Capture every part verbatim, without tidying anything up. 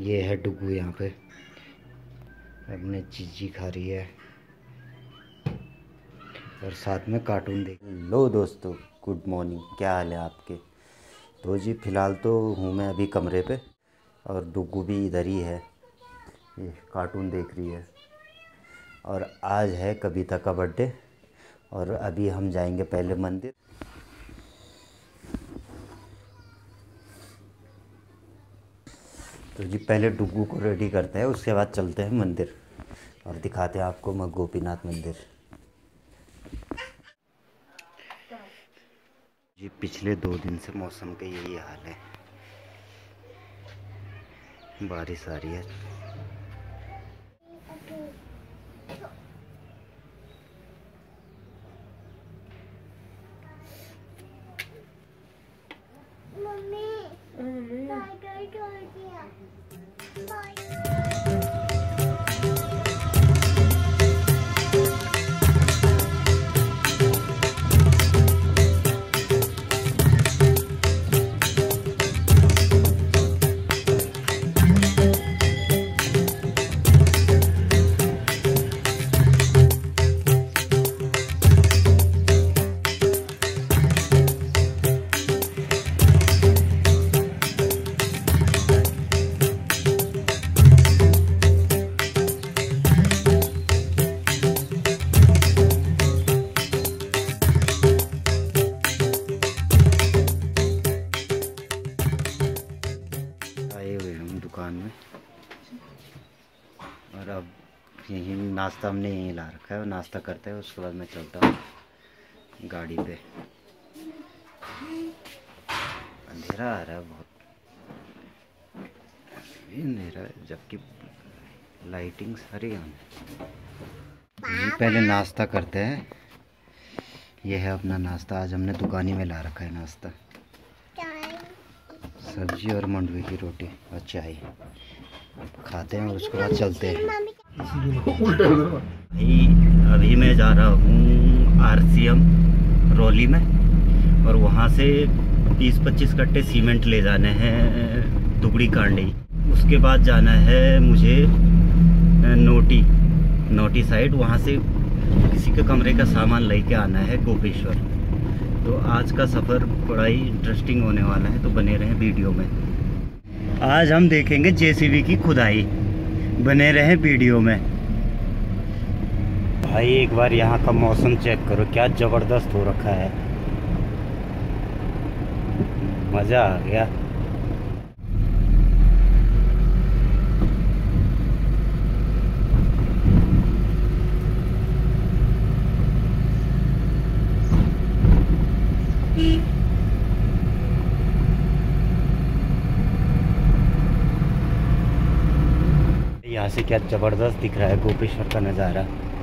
ये है डुगू यहाँ पे अपने चीजी खा रही है और साथ में कार्टून देख। लो दोस्तों, गुड मॉर्निंग, क्या हाल है आपके। तो जी फ़िलहाल तो हूँ मैं अभी कमरे पे और डुगू भी इधर ही है, ये कार्टून देख रही है। और आज है कविता का बर्थडे और अभी हम जाएंगे पहले मंदिर। तो जी पहले डुगू को रेडी करते हैं, उसके बाद चलते हैं मंदिर और दिखाते हैं आपको मैं गोपीनाथ मंदिर। जी पिछले दो दिन से मौसम का यही हाल है, बारिश आ रही है। मम्मी टाइगर छोड़ दिया। आए हुए हम दुकान में और अब यही नाश्ता हमने यहीं ला रखा है और नाश्ता करते हैं, उसके बाद मैं चलता हूँ गाड़ी पे। अंधेरा आ रहा है बहुत, ये अंधेरा है जबकि लाइटिंग सारी ऑन है। जी पहले नाश्ता करते हैं, यह है अपना नाश्ता। आज हमने दुकान ही में ला रखा है नाश्ता, सब्जी और मंडुए की रोटी और चाय खाते हैं और उसके बाद चलते हैं। अभी मैं जा रहा हूँ आरसीएम रौली में और वहाँ से बीस पच्चीस कट्टे सीमेंट ले जाने हैं दुगड़ी कांडी। उसके बाद जाना है मुझे नोटी नोटी साइड, वहाँ से किसी के कमरे का सामान लेके आना है गोपेश्वर। तो आज का सफ़र बड़ा ही इंटरेस्टिंग होने वाला है, तो बने रहें वीडियो में। आज हम देखेंगे जेसीबी की खुदाई, बने रहें वीडियो में। भाई एक बार यहाँ का मौसम चेक करो, क्या ज़बरदस्त हो रखा है, मज़ा आ गया। यहाँ से क्या ज़बरदस्त दिख रहा है गोपेश्वर का नज़ारा।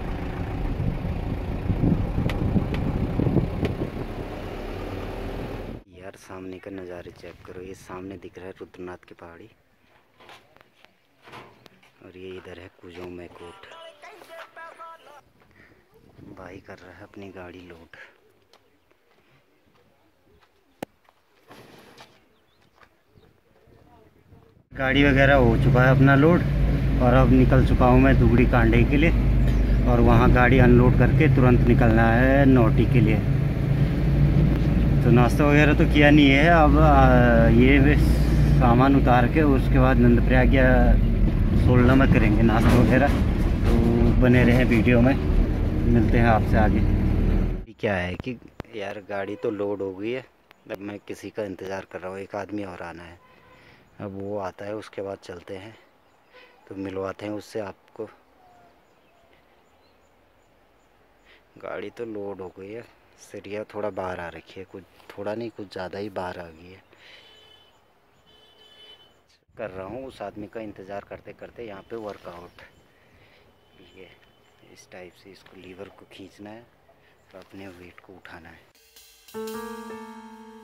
यार सामने का नज़ारे चेक करो, ये सामने दिख रहा है रुद्रनाथ की पहाड़ी और ये इधर है कुजों में कोट। भाई कर रहा है अपनी गाड़ी लोड। गाड़ी वगैरह हो चुका है अपना लोड और अब निकल चुका हूँ मैं दुगड़ी कांडे के लिए और वहाँ गाड़ी अनलोड करके तुरंत निकलना है नोटी के लिए। तो नाश्ता वगैरह तो किया नहीं है, अब आ, ये सामान उतार के उसके बाद नंदप्रयाग या सोलना में करेंगे नाश्ता वगैरह। तो बने रहे वीडियो में, मिलते हैं आपसे आगे। क्या है कि यार गाड़ी तो लोड हो गई है, अब मैं किसी का इंतज़ार कर रहा हूँ, एक आदमी और आना है। अब वो आता है उसके बाद चलते हैं, तो मिलवाते हैं उससे आपको। गाड़ी तो लोड हो गई है, सरिया थोड़ा बाहर आ रखी है, कुछ थोड़ा नहीं कुछ ज़्यादा ही बाहर आ गई है। कर रहा हूँ उस आदमी का इंतज़ार करते करते यहाँ पे वर्कआउट। ये इस टाइप से इसको लीवर को खींचना है और अपने वेट को उठाना है।